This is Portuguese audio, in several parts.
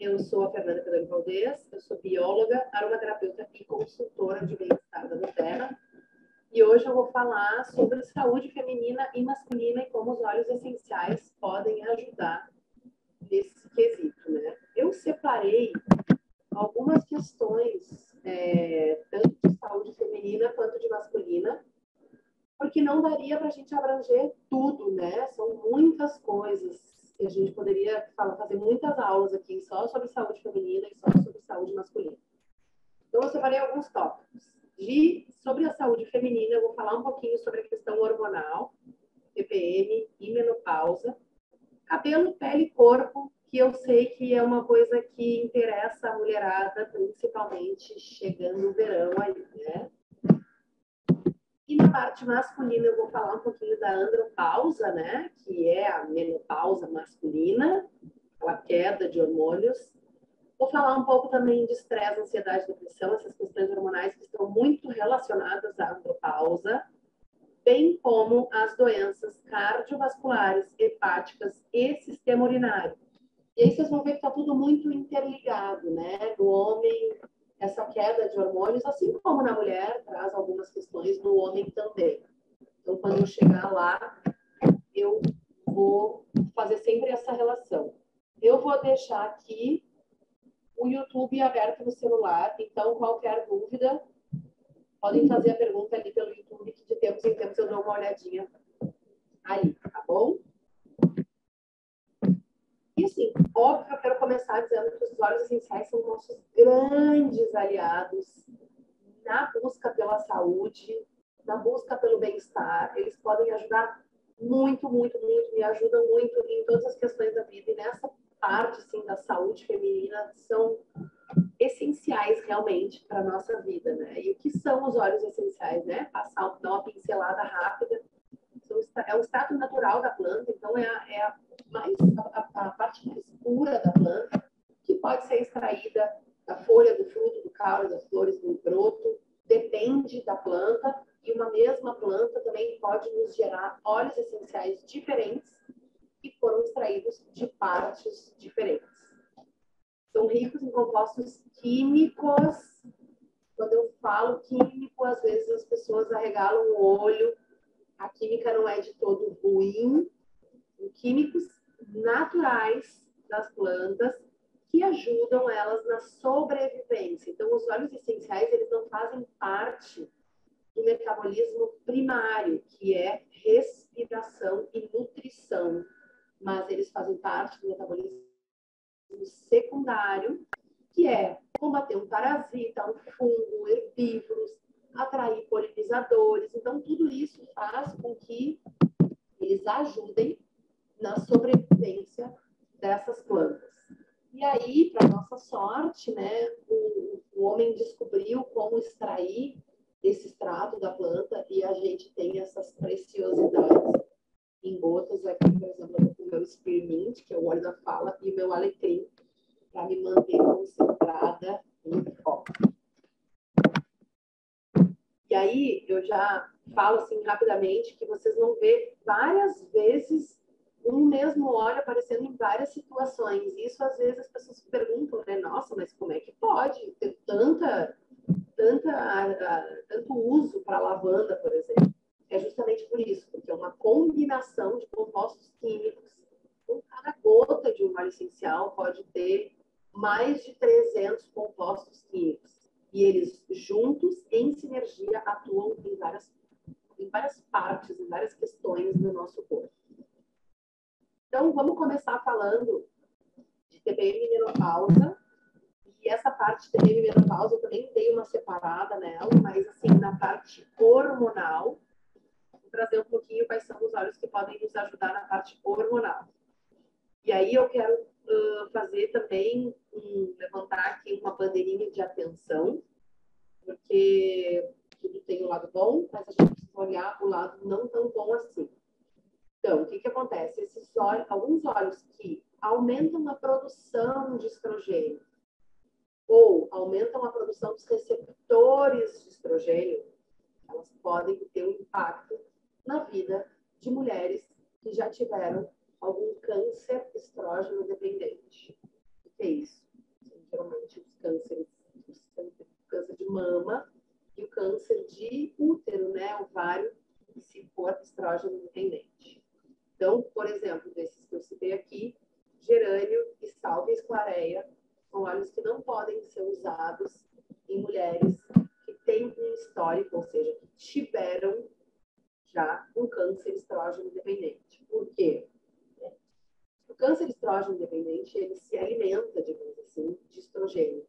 Eu sou a Fernanda Pedro Valdez, eu sou bióloga, aromaterapeuta e consultora de bem-estar da Terra. E hoje eu vou falar sobre saúde feminina e masculina e como os óleos essenciais podem ajudar nesse quesito, né? Eu separei algumas questões, tanto de saúde feminina quanto de masculina, porque não daria para a gente abranger tudo, né? São muitas coisas. A gente poderia fazer muitas aulas aqui só sobre saúde feminina e só sobre saúde masculina. Então, eu separei alguns tópicos. Sobre a saúde feminina, eu vou falar um pouquinho sobre a questão hormonal, TPM e menopausa. Cabelo, pele e corpo, que eu sei que é uma coisa que interessa a mulherada, principalmente chegando o verão aí, né? E na parte masculina eu vou falar um pouquinho da andropausa, né? Que é a menopausa masculina, aquela queda de hormônios. Vou falar um pouco também de estresse, ansiedade, depressão, essas questões hormonais que estão muito relacionadas à andropausa, bem como as doenças cardiovasculares, hepáticas e sistema urinário. E aí vocês vão ver que está tudo muito interligado, né? No homem, essa queda de hormônios, assim como na mulher, traz algumas questões no homem também. Então, quando eu chegar lá, eu vou fazer sempre essa relação. Eu vou deixar aqui o YouTube aberto no celular, então qualquer dúvida, podem fazer a pergunta ali pelo YouTube, que de tempos em tempos eu dou uma olhadinha ali, tá bom? E assim, óbvio, eu quero começar dizendo que os óleos essenciais são nossos grandes aliados na busca pela saúde, na busca pelo bem-estar. Eles podem ajudar muito, muito, muito, me ajudam muito em todas as questões da vida. E nessa parte, assim, da saúde feminina, são essenciais realmente para a nossa vida, né? E o que são os óleos essenciais, né? Dar uma pincelada rápida. É um extrato natural da planta, então a parte mais pura da planta, que pode ser extraída da folha, do fruto, do caule, das flores, do broto, depende da planta, e uma mesma planta também pode nos gerar óleos essenciais diferentes que foram extraídos de partes diferentes. São ricos em compostos químicos. Quando eu falo químico, às vezes as pessoas arregalam o olho. A química não é de todo ruim. São químicos naturais das plantas que ajudam elas na sobrevivência. Então, os óleos essenciais, eles não fazem parte do metabolismo primário, que é respiração e nutrição, mas eles fazem parte do metabolismo secundário, que é combater um parasita, um fungo, herbívoros, atrair polinizadores. Então, tudo isso faz com que eles ajudem na sobrevivência dessas plantas. E aí, para nossa sorte, né, o homem descobriu como extrair esse extrato da planta e a gente tem essas preciosidades em gotas aqui, por exemplo, o meu spearmint, que é o óleo da fala, e o meu alecrim, para me manter concentrada em foco. E aí, eu já falo assim rapidamente que vocês vão ver várias vezes um mesmo óleo aparecendo em várias situações. Isso, às vezes, as pessoas se perguntam, né? Nossa, mas como é que pode ter tanto uso para lavanda, por exemplo? É justamente por isso, porque é uma combinação de compostos químicos. Então, cada gota de um óleo essencial pode ter mais de 300 compostos químicos. E eles, juntos, em sinergia, atuam em várias partes, em várias questões do nosso corpo. Então, vamos começar falando de TPM e menopausa. E essa parte de TPM e menopausa, eu também dei uma separada nela, mas, assim, na parte hormonal, vou trazer um pouquinho quais são os óleos que podem nos ajudar na parte hormonal. E aí eu quero fazer também, levantar aqui uma bandeirinha de atenção, porque tudo tem o lado bom, mas a gente precisa olhar o lado não tão bom assim. Então, o que acontece? Alguns óleos que aumentam a produção de estrogênio ou aumentam a produção dos receptores de estrogênio, elas podem ter um impacto na vida de mulheres que já tiveram algum câncer estrógeno dependente. O que é isso? câncer de mama e o câncer de útero, né? Ovário, se for estrógeno dependente. Então, por exemplo, desses que eu citei aqui, gerânio e salvia esclareia são óleos que não podem ser usados em mulheres que têm um histórico, ou seja, que tiveram já um câncer estrógeno dependente. Por quê? O câncer estrógeno dependente, ele se alimenta, digamos assim, de estrogênio.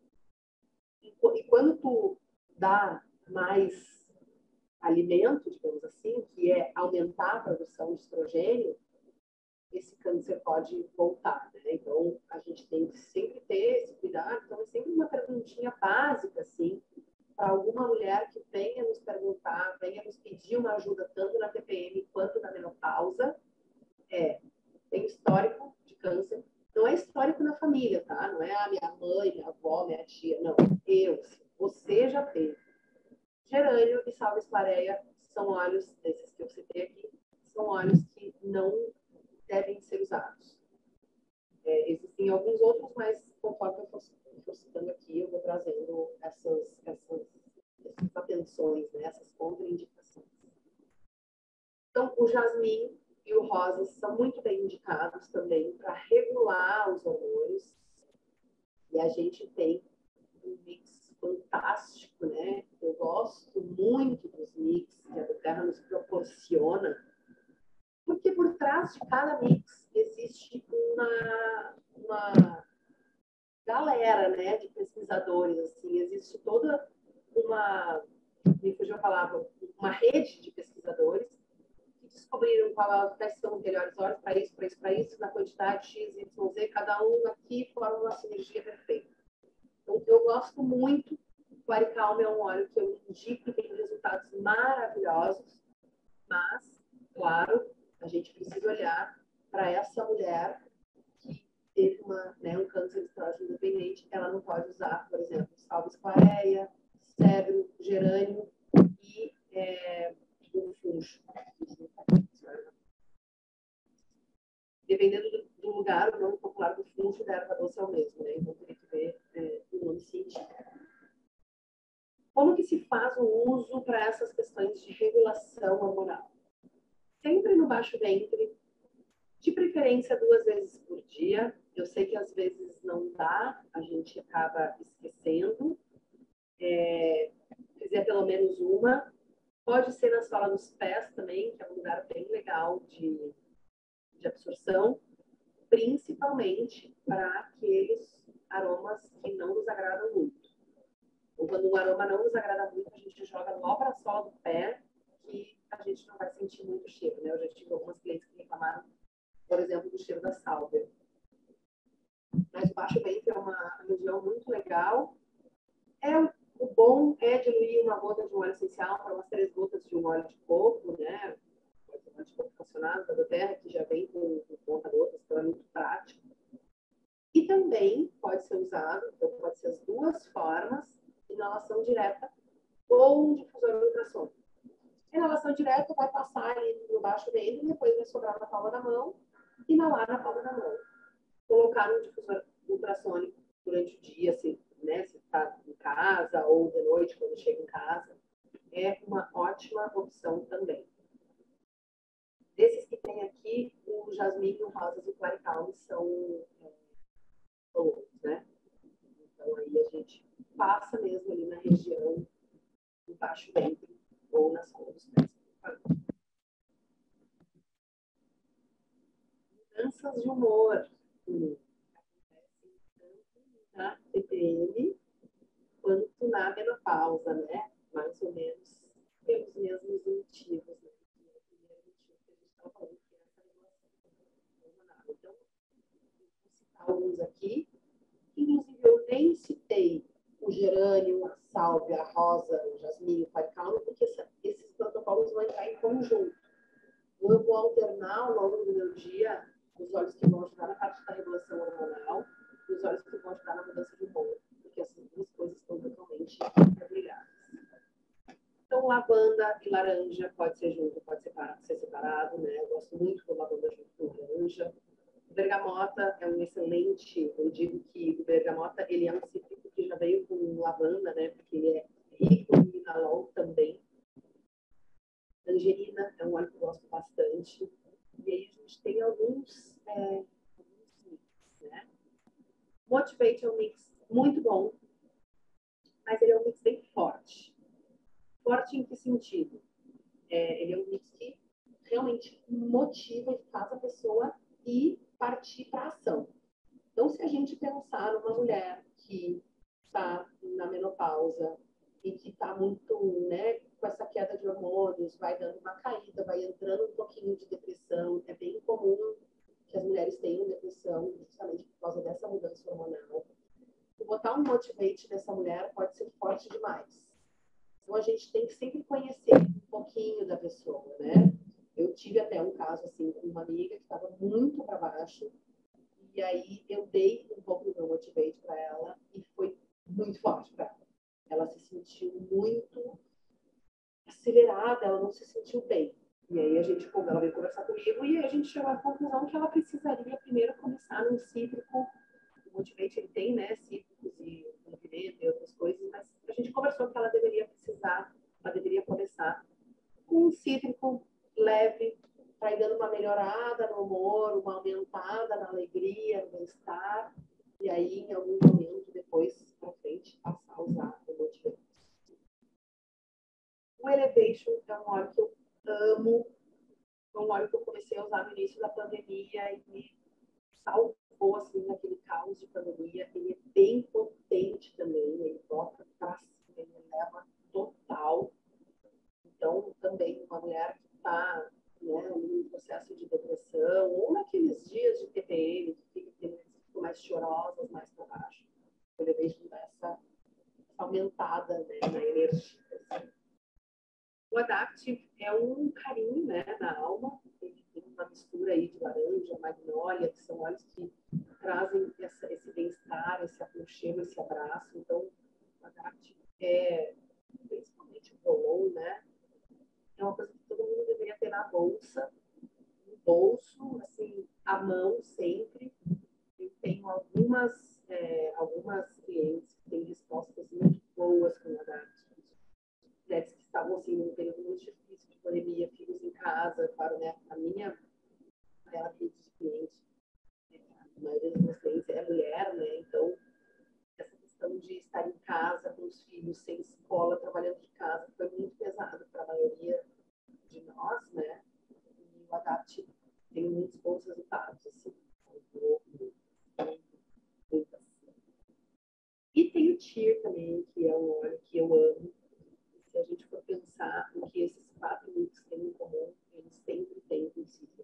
E quando tu dá mais alimento, digamos assim, que é aumentar a produção de estrogênio, esse câncer pode voltar, né? Então, a gente tem que sempre ter esse cuidado. Então, é sempre uma perguntinha básica, assim, para alguma mulher que venha nos perguntar, venha nos pedir uma ajuda, tanto na TPM quanto na menopausa, tem histórico de câncer. Não é histórico na família, tá? Não é a minha mãe, minha avó, minha tia, não. Você já teve. Gerânio e salvia esclareia são óleos, desses que eu citei aqui, são óleos que não devem ser usados. Existem alguns outros, mas conforme eu for citando aqui, eu vou trazendo essas atenções, né? Essas contraindicações. Então, o jasmim e o rosa são muito bem indicados também para regular os hormônios. E a gente tem um mix fantástico, né? Eu gosto muito dos mix que a Terra nos proporciona, porque por trás de cada mix existe uma galera, né, de pesquisadores, assim, existe toda me fugiu a palavra, uma rede de pesquisadores que descobriram quais são os melhores óleos para isso, na quantidade X, Y, Z, cada um aqui forma uma sinergia perfeita. Então, eu gosto muito. O Aricalme é um óleo que eu indico e tem resultados maravilhosos, mas, claro, a gente precisa olhar para essa mulher que teve um câncer estrógeno dependente. Ela não pode usar, por exemplo, salvia esclareia, cedro, gerânio e o funcho. Dependendo do lugar, o nome popular do funcho da erva doce é o mesmo, né? Então, teria que ver o nome científico. Como que se faz o uso para essas questões de regulação hormonal? Sempre no baixo ventre, de preferência 2 vezes por dia. Eu sei que às vezes não dá, a gente acaba esquecendo. Fizer pelo menos uma. Pode ser na sola dos pés também, que é um lugar bem legal de absorção, principalmente para aqueles aromas que não nos agradam muito. Ou quando um aroma não nos agrada muito, a gente joga logo na sola do pé, que a gente não vai sentir muito cheiro, né? Eu já tive algumas clientes que reclamaram, por exemplo, do cheiro da sálvia. Mas o baixo ventre é uma região muito legal. O bom é diluir uma gota de um óleo essencial para umas 3 gotas de um óleo de coco, né? Um óleo de coco funcionado da Terra, que já vem com conta-gotas, então é muito prático. E também pode ser usado, então pode ser as duas formas, inalação direta ou um difusor ultrassônico. Inalação direta vai passar ali no baixo ventre e depois vai sobrar na palma da mão, inalar na palma da mão. Colocar um difusor ultrassônico durante o dia, assim, né? Se está em casa ou de noite, quando chega em casa, é uma ótima opção também. Desses que tem aqui, o jasmim, o rosas e o claricalme são coloridos, né? Então, aí a gente passa mesmo ali na região do baixo ventre ou nas sola dos pés. Mudanças de humor. Acontecem tanto na TPM quanto na menopausa, né? Mais ou menos pelos mesmos motivos, né? O primeiro motivo que a gente estava falando, que é essa regulação hormonal. Então, vou citar alguns aqui. Inclusive, eu nem citei o gerânio, a sálvia, a rosa, o jasmim, o claricalme, porque esses protocolos vão entrar em conjunto. Eu vou alternar ao longo do meu dia os óleos que vão ajudar na parte da regulação hormonal e os óleos que vão ajudar na mudança de humor, porque essas duas coisas estão totalmente interligadas. Então, lavanda e laranja pode ser junto, pode ser separado, né? Eu gosto muito do lavanda junto com laranja. O bergamota é um excelente, eu digo que o bergamota ele é um cítrico veio com lavanda, né? Porque ele é rico em linalol também. Tangerina é um óleo que eu gosto bastante. E aí a gente tem alguns mix, né? Motivate é um mix muito bom, mas ele é um mix bem forte. Forte em que sentido? Ele é um mix que realmente motiva e faz a pessoa ir partir para a ação. Então, se a gente pensar numa mulher que está na menopausa e que está muito, né, com essa queda de hormônios, vai dando uma caída, vai entrando um pouquinho de depressão, é bem comum que as mulheres tenham depressão justamente por causa dessa mudança hormonal. E botar um motivate nessa mulher pode ser forte demais. Então, a gente tem que sempre conhecer um pouquinho da pessoa, né? Eu tive até um caso, assim, com uma amiga que estava muito para baixo, e aí eu dei um pouco do meu motivate para ela, e foi muito forte para ela. Ela se sentiu muito acelerada, ela não se sentiu bem. E aí ela veio conversar comigo, e aí a gente chegou à conclusão que ela precisaria primeiro começar num cítrico. O motivate, ele tem, né, cítricos e pimenta e outras coisas, mas a gente conversou que ela deveria começar com um cítrico leve, para ir dando uma melhorada no humor, uma aumentada na alegria, no bem-estar, e aí, em algum momento, depois, para frente, passar a usar o motivate. O Elevation é um óleo que eu amo, é um óleo que eu comecei a usar no início da pandemia e me salvou, assim, naquele caos de pandemia. Ele é bem potente também, ele bota pra cima, ele leva total. Então, também uma mulher que está, né, em um processo de depressão, ou naqueles dias de TPM, que ficam mais chorosas, mais para baixo, o Elevation dá essa aumentada, né, na energia. Assim. O Adaptive é um carinho, né, na alma. Ele tem uma mistura aí de laranja, magnólia, que são óleos que trazem esse bem-estar, esse aconchego, esse abraço. Então, o Adaptive é, principalmente o roll-on, né, é uma coisa que todo mundo deveria ter na bolsa, no bolso, assim, à mão sempre. Eu tenho algumas clientes que têm respostas muito boas com o Adaptive. Mulheres que estavam assim num período muito difícil de pandemia, filhos em casa, claro, né? A minha rede de clientes, a maioria dos meus clientes é mulher, né? Então, essa questão de estar em casa com os filhos, sem escola, trabalhando de casa, foi muito pesado para a maioria de nós, né? E o Adapt tem muitos bons resultados, assim. E tem o TIR também, que é um óleo que eu amo. Se a gente for pensar o que esses 4 mix têm em comum, eles sempre têm princípio.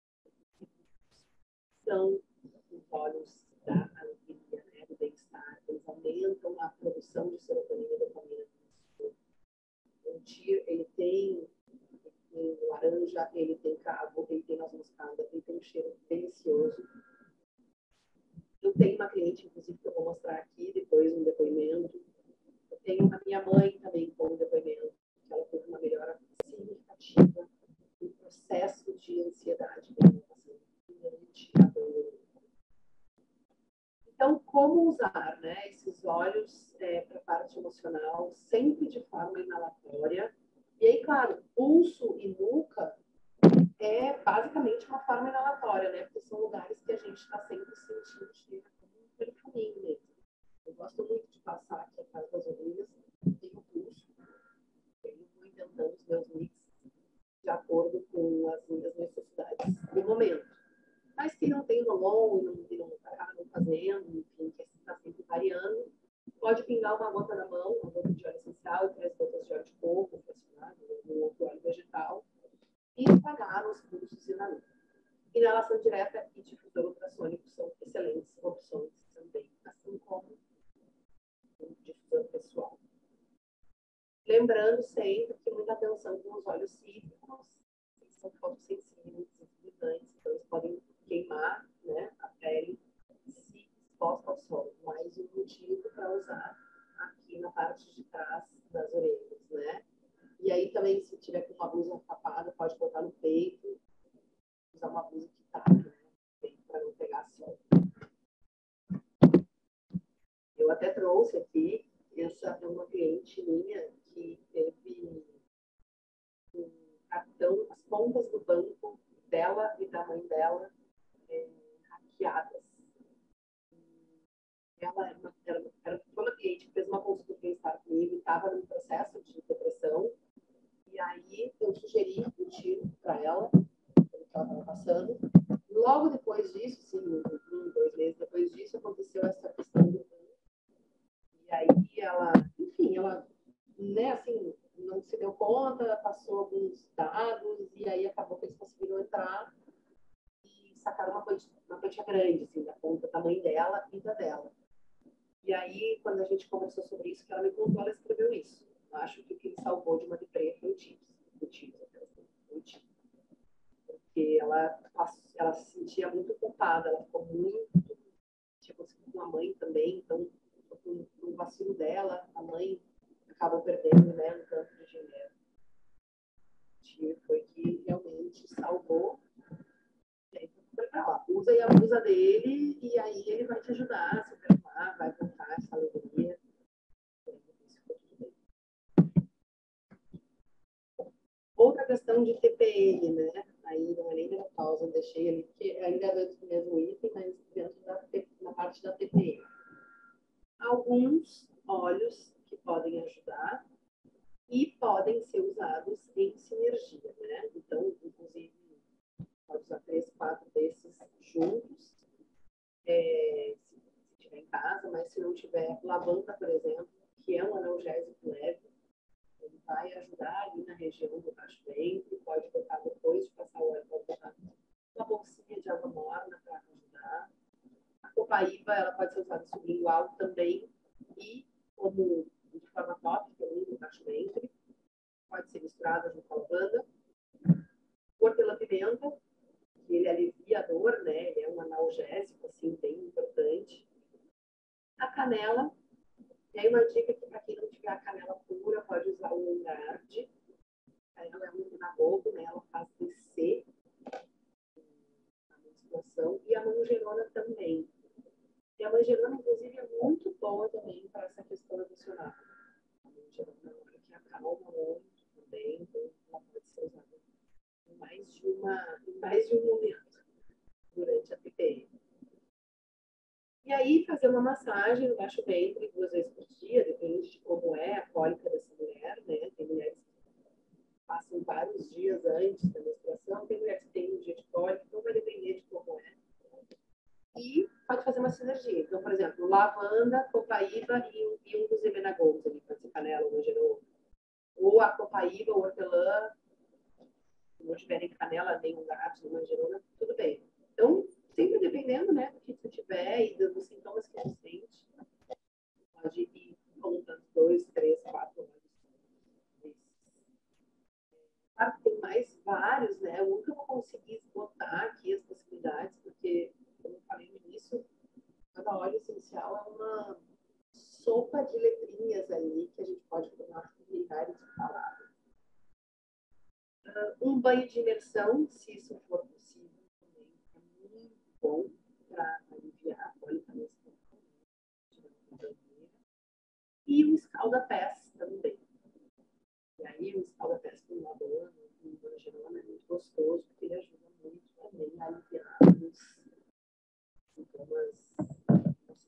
São os óleos da alegria, né, do bem-estar. Eles aumentam a produção de serotonina e dopamina. O TIR, ele tem laranja, ele tem cravo, ele tem noz moscada, ele tem um cheiro delicioso. Eu tenho uma cliente, inclusive, que eu vou mostrar aqui depois um depoimento. Eu tenho a minha mãe também com um depoimento, que ela teve uma melhora significativa no processo de ansiedade que ela está passando. Então, como usar, né, esses óleos para a parte emocional, sempre de forma inalatória. E aí, claro, pulso e nuca é basicamente uma forma inalatória, né? Porque são lugares que a gente está sempre sentindo cheiro como um perfuminho mesmo. Eu gosto muito de passar aqui atrás das orelhas, tenho o pulso, eu vou inventando os meus mix de acordo com as minhas necessidades do momento. Mas quem não tem rolon e não está fazendo, enfim, que está sempre variando, pode pingar uma gota na mão, uma gota de óleo essencial, 3 gotas de óleo de coco, pressionado, um outro óleo vegetal, e espalhar nos pulsos e na nuca. Inalação direta e difusor ultrassônico são excelentes opções também, assim como o difusor pessoal. Lembrando sempre que muita atenção com os óleos cítricos, eles são fotossensíveis, sensibilizantes, então eles podem queimar, né, a pele se exposta ao sol. Mais um motivo para usar aqui na parte de trás das orelhas, né? E aí também, se tiver com uma blusa tapada, pode botar no peito, usar uma blusa que tape, né, para não pegar sol. Eu eu até trouxe aqui, essa é uma cliente minha que teve cartão, as contas do banco dela e da mãe dela hackeadas. Ela foi uma cliente que fez uma consulta de bem-estar comigo, estava num processo de depressão, e aí eu sugeri o tiro para ela, pelo que ela estava passando. Logo depois disso, sim, 2 meses depois disso, aconteceu essa questão do banco. E aí ela, enfim, ela, né, assim, não se deu conta, passou alguns dados, e aí acabou que eles conseguiram entrar e sacaram uma quantia grande, assim, da conta da mãe dela e da dela. E aí, quando a gente conversou sobre isso, que ela me contou, ela escreveu isso. Eu acho que o que me salvou de uma deprê foi o TIPS. Porque ela se sentia muito culpada, ela ficou muito... Tinha conseguido uma mãe também, então, com o vacilo dela, a mãe acabou perdendo, né, um tanto de dinheiro. Foi que realmente salvou. E aí, foi pra lá. Usa e abusa dele, e aí ele vai te ajudar a se perdoar, vai voltar essa alegria. Outra questão de TPM, né? Aí não é nem menopausa, eu deixei ali, porque ainda é dentro do mesmo item, mas dentro na parte da TPM. Alguns óleos que podem ajudar e podem ser usados em sinergia, né? Então, inclusive, pode usar 3, 4 desses juntos, se tiver em casa, mas se não tiver, lavanda, por exemplo, que é um analgésico leve, ele vai ajudar ali na região do baixo ventre, pode botar depois de passar o óleo, pode botar uma bolsinha de água morna para ajudar. A copaíba, ela pode ser usada sublingual também e como de forma tópica ali no baixo ventre, pode ser misturada junto com a lavanda. O hortelã-pimenta, que ele alivia a dor, né? Ele é um analgésico, assim, bem importante. A canela, e aí uma dica que para quem não tiver a canela pura, pode usar o Lungard. Ela é um nabobo, né? Ela faz descer a menstruação. E a manjerona também. E a manjerona, inclusive, é muito boa também para essa questão emocional. A manjerona é uma que acalma muito também, então ela pode ser usada em mais de um momento durante a TPM. E aí, fazer uma massagem no baixo ventre 2 vezes por dia, depende de como é a cólica dessa mulher, né? Tem mulheres que passam vários dias antes da menstruação, tem mulheres que têm um dia de cólica, então vai depender de como é. E pode fazer uma sinergia. Então, por exemplo, lavanda, copaíba e um dos emenagons ali, pode ser canela ou manjerona. Ou a copaíba, o hortelã, se não tiverem canela, nem um gato, nem manjerona, tudo bem. Então, sempre dependendo, né, do que você tiver e dos sintomas que você sente, pode ir contando 2, 3, 4 anos. Claro que tem mais vários, né? Eu nunca vou conseguir esgotar aqui as possibilidades, porque, como eu falei no início, cada óleo essencial é uma sopa de letrinhas ali que a gente pode formar milhares de palavras. Um banho de imersão, se isso for possível, também é muito bom para aliviar a cólica menstrual. E o escalda-pés também. E aí o escalda-pés com lavanda, com manjerona é muito gostoso, porque ele ajuda muito também a aliviar os sintomas emocionais.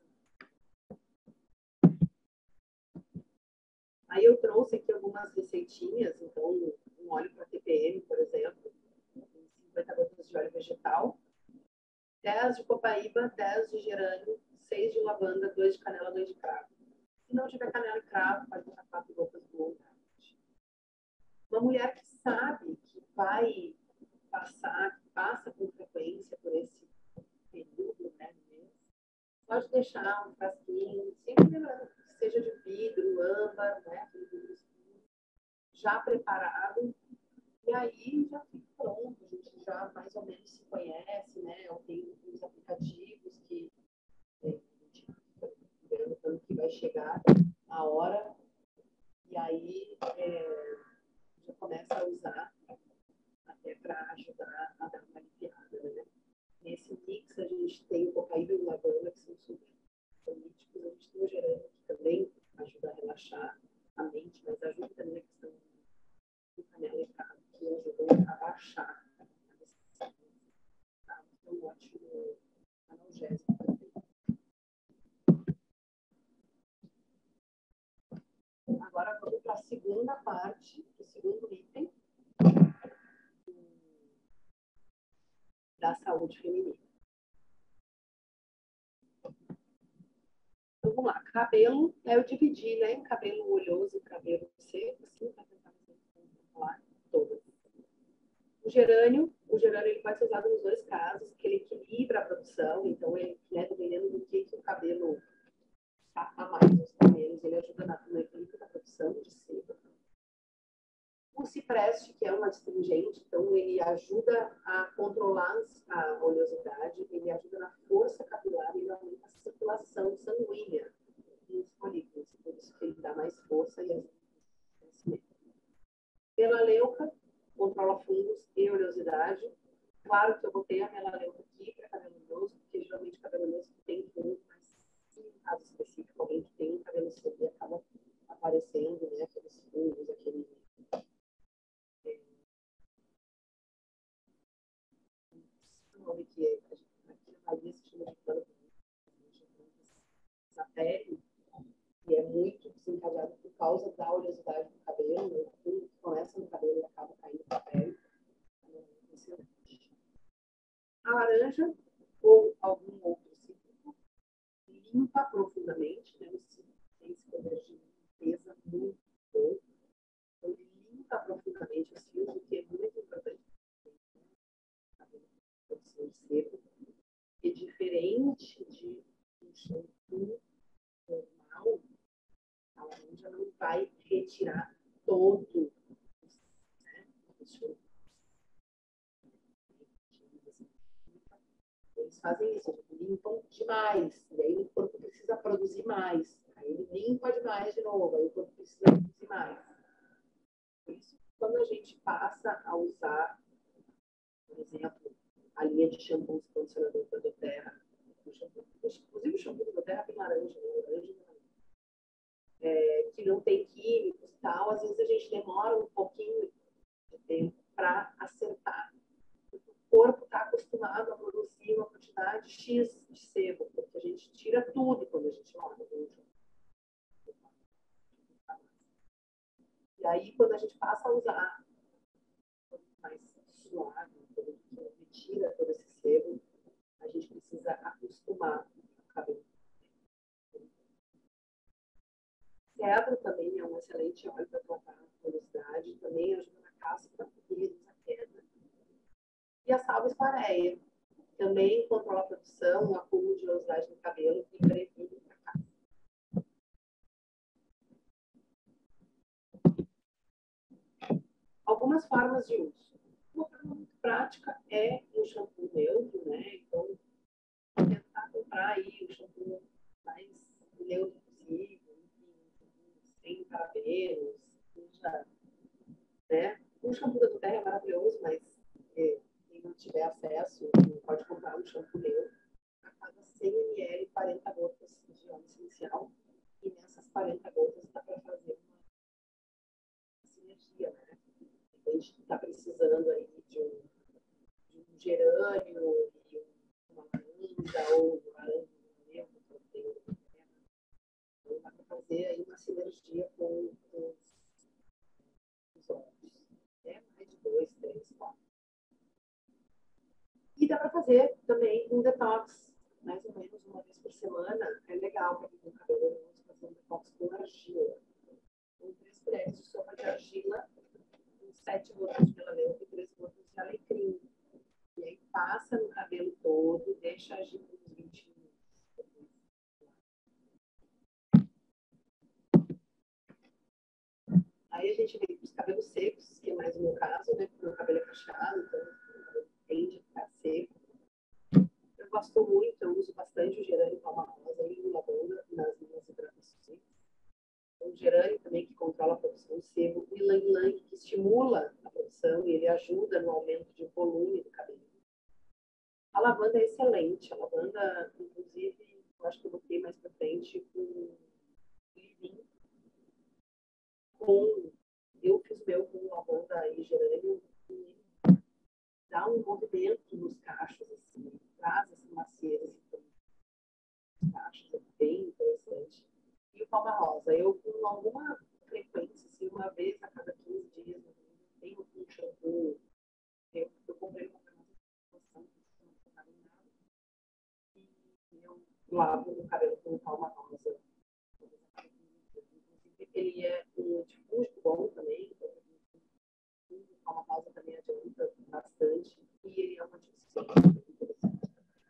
Aí eu trouxe aqui algumas receitinhas, então um óleo para TPM, por exemplo, 50 gotas de óleo vegetal, 10 de copaíba, 10 de gerânio, 6 de lavanda, 2 de canela, 2 de cravo. Se não tiver canela e cravo, pode botar 4 gotas do Lungard. Uma mulher que sabe que vai passar, que passa com frequência por esse período, né, pode deixar um frasquinho, sempre lembrando que seja de vidro, âmbar, né, aquele vidro já preparado, e aí já fica pronto, a gente já mais ou menos se conhece, né, tem uns aplicativos que a gente vendo tanto que vai chegar a hora, e aí já começa a usar até para ajudar a dar uma aliviada, né. Nesse mix a gente tem o copaíba e o lavanda, que são super políticos, a gente tem o gerânio, que também ajuda a relaxar a mente, mas ajuda também na questão de canela e cravo, que ajudam a baixar a ansiedade. É um ótimo analgésico também. Agora vamos para a segunda parte, o segundo item da saúde feminina. Então, vamos lá. Cabelo, eu dividi, né? Cabelo oleoso e cabelo seco, assim, para tentar falar todas. O gerânio ele pode ser usado nos dois casos, que ele equilibra a produção, então ele, né, dependendo do que o cabelo está a mais ou está menos, ele ajuda no equilíbrio da produção de sebo. O cipreste, que é um astringente, então ele ajuda a controlar a oleosidade, ele ajuda na força capilar e aumenta a circulação sanguínea nos folículos, por isso que ele dá mais força e ajuda no crescimento. Melaleuca controla fungos e oleosidade. Claro que eu botei a melaleuca aqui para cabelo oleoso, porque geralmente cabelo oleoso tem fungo, mas em caso específico, alguém que tem um cabelo seco acaba aparecendo, né, aqueles fungos, aquele nome que aqui na Bahia se chama de plano na pele, e é muito desencadeado por causa da oleosidade do cabelo, né? O fungo que começa no cabelo e acaba caindo para a pele. A laranja ou algum outro cítrico limpa profundamente, né? Tem esse poder de limpeza muito bom. Então, ele limpa profundamente os fios, o que é muito importante. Produção de sebo. E diferente de um shampoo normal, a laranja não vai retirar todo, né? Eles fazem isso, limpam demais, e aí o corpo precisa produzir mais. Aí ele limpa demais de novo, aí o corpo precisa produzir mais. Por isso, quando a gente passa a usar, por exemplo, a linha de shampoos e condicionador da doTERRA, inclusive o shampoo da doTERRA tem laranja, que não tem químicos e tal, às vezes a gente demora um pouquinho de tempo para acertar. O corpo está acostumado a produzir uma quantidade X de sebo, porque a gente tira tudo quando a gente lava. E aí, quando a gente passa a usar mais suave, quando retira todo esse sebo, a gente precisa acostumar o cabelo. Cedro também é um excelente óleo para tratar a oleosidade, também ajuda na casca e reduz a queda. E a salva espareia também controla a produção, o acúmulo de oleosidade no cabelo e previne a casca. Algumas formas de uso. Uma forma muito prática é um shampoo neutro, né? Então, tentar comprar aí o shampoo mais neutro possível, sem parabenos, né? O shampoo da doTERRA é maravilhoso, mas quem não tiver acesso pode comprar um shampoo neutro a cada 100 ml, 40 gotas de óleo essencial, e nessas 40 gotas dá para fazer uma sinergia, né? A gente está precisando aí de um gerânio e uma laranja ou laranja mesmo, então dá para fazer aí uma sinergia com os óleos, né? Mais de 2, 3, 4. E dá para fazer também um detox, mais ou menos uma vez por semana. É legal para quem tem cabelo oleoso fazer um detox com argila. Com 3 colheres de sopa de argila, 7 gotas de melaleuca e 3 gotas de alecrim. E aí passa no cabelo todo, deixa agir por uns 20 minutos. Aí a gente vem para os cabelos secos, que é mais o meu caso, né? Porque o meu cabelo é cacheado, então tende a ficar seco. Eu gosto muito, eu uso bastante o gerânio palma rosa e o lavanda nas minhas hidratações. O gerânio também que controla a produção de sebo, o ylang-ylang que estimula a produção e ele ajuda no aumento de volume do cabelo. A lavanda é excelente, a lavanda, inclusive, eu acho que eu botei mais para frente com de gerânio e dá um movimento nos cachos, assim, traz essa maciez nos cachos, é bem interessante. E o palma rosa, eu com alguma frequência, assim, uma vez a cada 15 dias, tenho um shampoo, eu comprei uma promoção, e eu lavo o cabelo com palma rosa. Ele é um antifúngico bom também, então, a palma rosa também adianta bastante, e ele é um antisséptico interessante.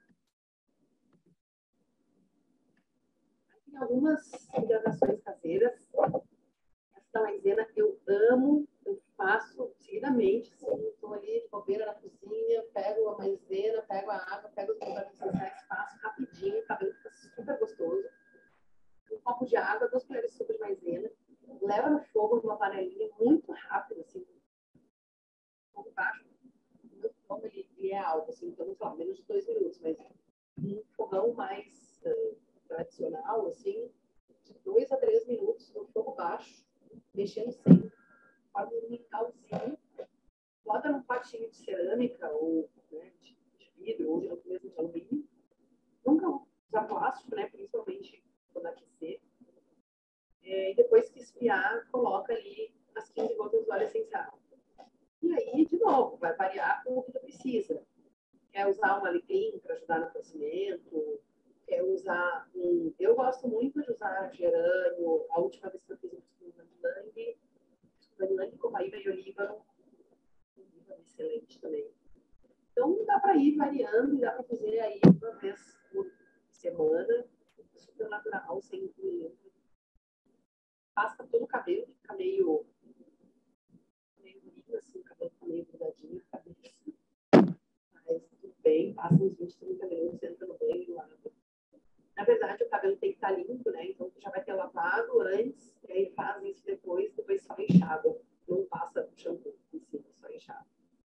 Tem algumas hidratações caseiras. Essa da maisena eu amo, eu faço seguidamente, assim, estou ali de bobeira na cozinha, pego a maisena, pego a água, pego os produtos essenciais, faço rapidinho, o cabelo fica super gostoso. Um copo de água, 2 colheres de sopa de maisena, leva no fogo numa panelinha muito rápido, assim, fogo baixo. O meu fogo ele é alto, assim, então, sei lá, menos de 2 minutos, mas um fogão mais tradicional, assim, de 2 a 3 minutos no fogo baixo, mexendo sempre, faz um mingauzinho, bota num potinho de cerâmica ou, né, de vidro ou mesmo de alumínio. Nunca usar plástico, né, principalmente quando aquecer. E depois que esfriar, coloca ali as 15 gotas de óleo essencial. E aí, de novo, vai variar com o que tu precisa. Quer usar um alecrim para ajudar no crescimento? Quer usar um... Eu gosto muito de usar gerânio. A última vez que eu fiz um ylang copaíba e olíbano. Excelente também. Então, dá para ir variando e dá para fazer aí uma vez por semana. Super natural, sem incluir. Passa todo o cabelo, fica meio lindo, assim, o cabelo fica meio grudadinho, fica bem assim. Mas tudo bem, passa uns 20, 30 minutos, entra no banho e lava. Na verdade, o cabelo tem que estar limpo, né? Então, tu já vai ter lavado antes, e aí faz isso depois só enxágua. Não passa shampoo em cima, só enxágua.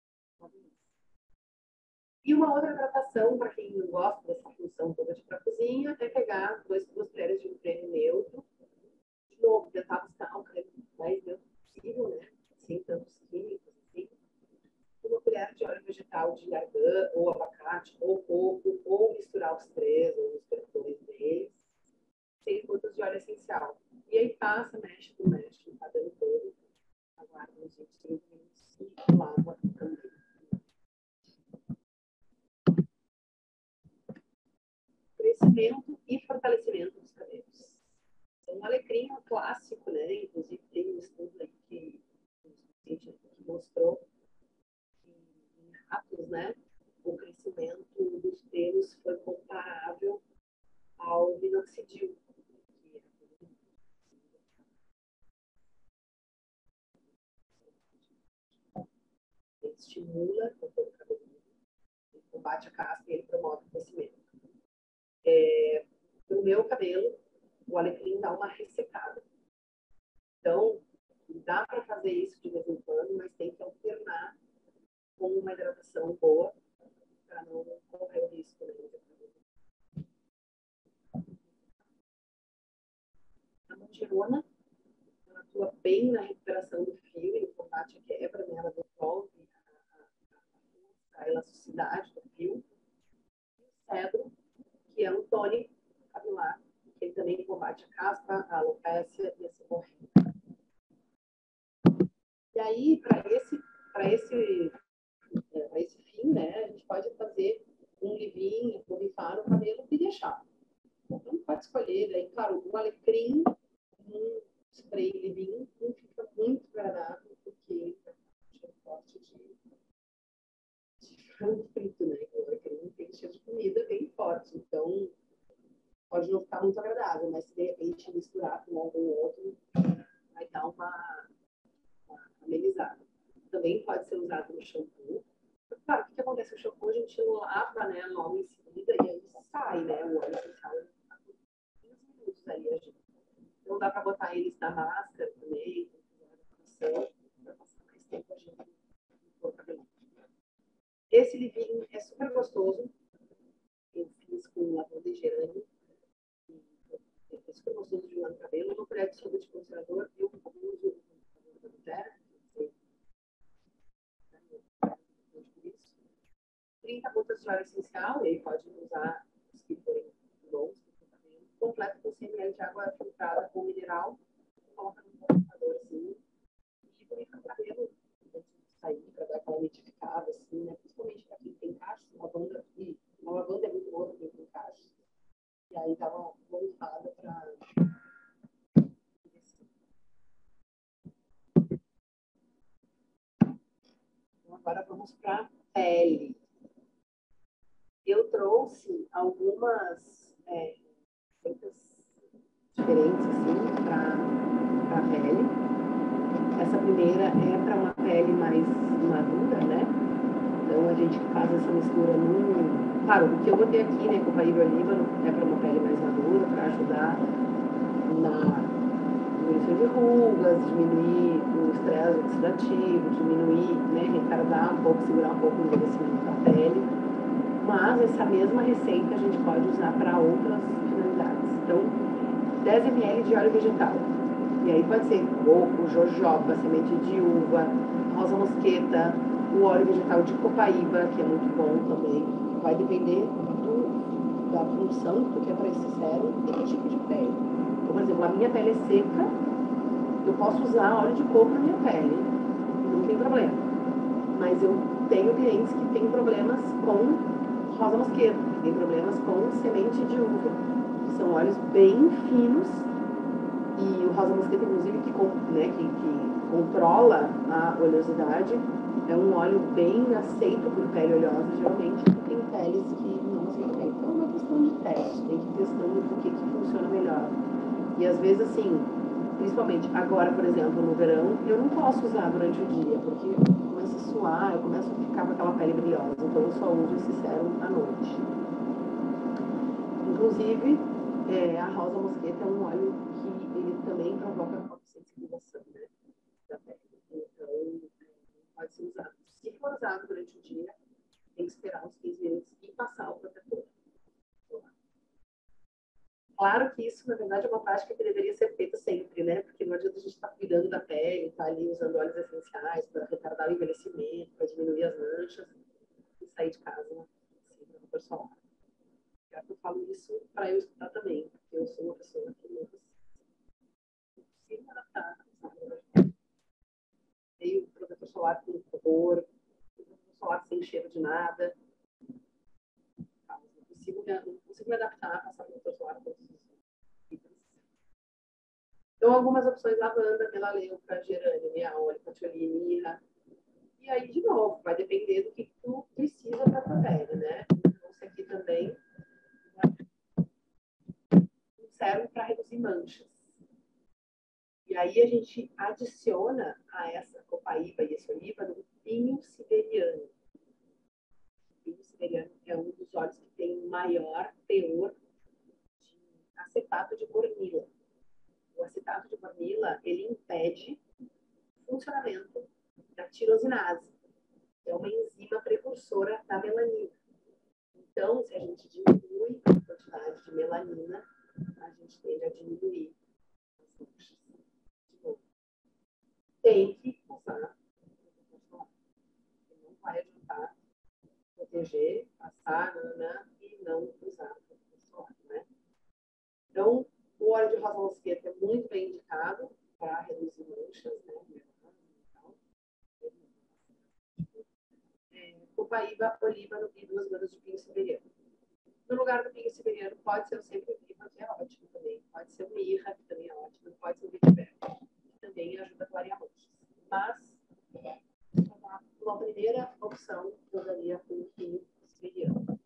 E uma outra hidratação, para quem não gosta dessa função toda de ir para a cozinha, é pegar 2 colheres de um creme neutro. De novo, tentar buscar um creme mais neutro possível, né? Sem tantos químicos, assim. Uma colher de óleo vegetal de argan, ou abacate, ou coco, ou misturar os três, ou misturar dois deles. 6 gotas de óleo essencial. E aí passa, mexe por mexe, no cabelo todo. Aguarda uns 25 minutos e lava também. Crescimento e fortalecimento dos cabelos. Então, o alecrim é um clássico, né? Inclusive, tem um estudo aí que mostrou que em ratos, né, o crescimento dos pelos foi comparável ao minoxidil. Ele estimula o couro cabeludo, ele combate a caspa e ele promove o crescimento. No meu cabelo, o alecrim dá uma ressecada. Então, dá para fazer isso de vez em quando, mas tem que alternar com uma hidratação boa para não correr o risco, né? A manjerona, ela atua bem na recuperação do fio e no combate à quebra, né? Ela devolve a elasticidade do fio. E o cedro, que é um tônico capilar, que ele também combate a caspa, a alopécia e a seborreia. E aí, para esse fim, né, a gente pode fazer um livinho, borrifar no cabelo e deixar. Então, pode escolher. Daí, claro, o alecrim, um spray livinho, não fica muito agradável, porque é um forte de frango frito, né? O alecrim tem cheiro de comida bem forte. Então, pode não ficar muito agradável, mas se de repente misturar com algum outro, vai dar uma amenizada. Também pode ser usado no shampoo. Claro, o que acontece? O shampoo a gente lava, né, logo em seguida e aí sai, né, o óleo essencial. 15 minutos ali, a gente. Então dá para botar eles na máscara também, para passar mais tempo a gente no cabelo. Esse livinho é super gostoso. Eu fiz com lavanda de gerânio. É super gostoso de usar no cabelo. Uma colher de sopa de condicionador. Eu uso o condicionador da Terra. 30 gotas de óleo essencial, e aí pode usar os que forem bons, completo com 100 ml de água filtrada com mineral, coloca no congelador assim, e bonita no cabelo, antes de sair, para dar aquela metificada, assim, né? Principalmente para quem tem cachos, lavanda, e uma lavanda é muito boa para quem tem cachos. E aí dá uma voltada para. Então, agora vamos para a pele. Eu trouxe algumas receitas diferentes assim, para a pele. Essa primeira é para uma pele mais madura, né? Então a gente faz essa mistura num. Claro, o que eu botei aqui, né, copaíba e olíbano, é para uma pele mais madura, para ajudar na diminuição de rugas, diminuir o estresse oxidativo, diminuir, né, retardar um pouco, segurar um pouco o envelhecimento da pele. Mas essa mesma receita a gente pode usar para outras finalidades. Então, 10 ml de óleo vegetal. E aí pode ser coco, jojoba, semente de uva, rosa mosqueta, o óleo vegetal de copaíba, que é muito bom também. Vai depender da função que tu quer para esse sérum e do tipo de pele. Então, por exemplo, a minha pele é seca, eu posso usar óleo de coco na minha pele, não tem problema. Mas eu tenho clientes que têm problemas com rosa mosqueta, que têm problemas com semente de uva, que são óleos bem finos. E o rosa mosqueta, inclusive, que controla a oleosidade, é um óleo bem aceito por pele oleosa, geralmente, porque tem peles que não aceitam bem. Então é uma questão de teste, tem que ir testando o que funciona melhor. E às vezes, assim, principalmente agora, por exemplo, no verão, eu não posso usar durante o dia, porque começa a suar, eu começo a ficar com aquela pele brilhosa, então eu só uso esse sérum à noite. Inclusive, a rosa mosqueta é um óleo que ele também provoca fotossensibilização, né, da pele. Então, pode ser usado. Se for usado durante o dia, tem que esperar uns 15 minutos e passar o protetor. Claro que isso, na verdade, é uma prática que deveria ser feita sempre, né? Porque não adianta a gente estar cuidando da pele, estar ali usando óleos essenciais para retardar o envelhecimento, para diminuir as manchas e sair de casa sem protetor solar. Eu falo isso para eu escutar também, porque eu sou uma pessoa que não consigo adaptar, sabe? Meio protetor solar com cor, protetor solar sem cheiro de nada. Não consigo me adaptar a passar protetor solar todos os dias. Então, algumas opções: lavanda, melaleuca, gerânio, miaole, patchouli, mirra. E aí, de novo, vai depender do que tu precisa para a tua pele, né? Então, isso aqui também serve para reduzir manchas. E aí a gente adiciona a essa copaíba e esse olíbano o pinho siberiano. O pinho siberiano é um dos óleos que tem maior teor de acetato de bornila. O acetato de bornila, ele impede o funcionamento da tirosinase, que é uma enzima precursora da melanina. Então, se a gente diminui a quantidade de melanina, a gente tende a diminuir as manchas. De novo, tem que usar o solar. Não vai adiantar proteger, passar, e não usar o solar, né? Então, o óleo de rosa mosqueta é muito bem indicado para reduzir manchas, né? Copaíba, olíbano e 2 gotas de pinho siberiano. No lugar do pinho siberiano, pode ser o sempre viva, que é ótimo também. Pode ser o mirra, que também é ótimo. Pode ser o vetiver, que também ajuda a clarear manchas. Mas, uma primeira opção, eu daria com o pinho siberiano.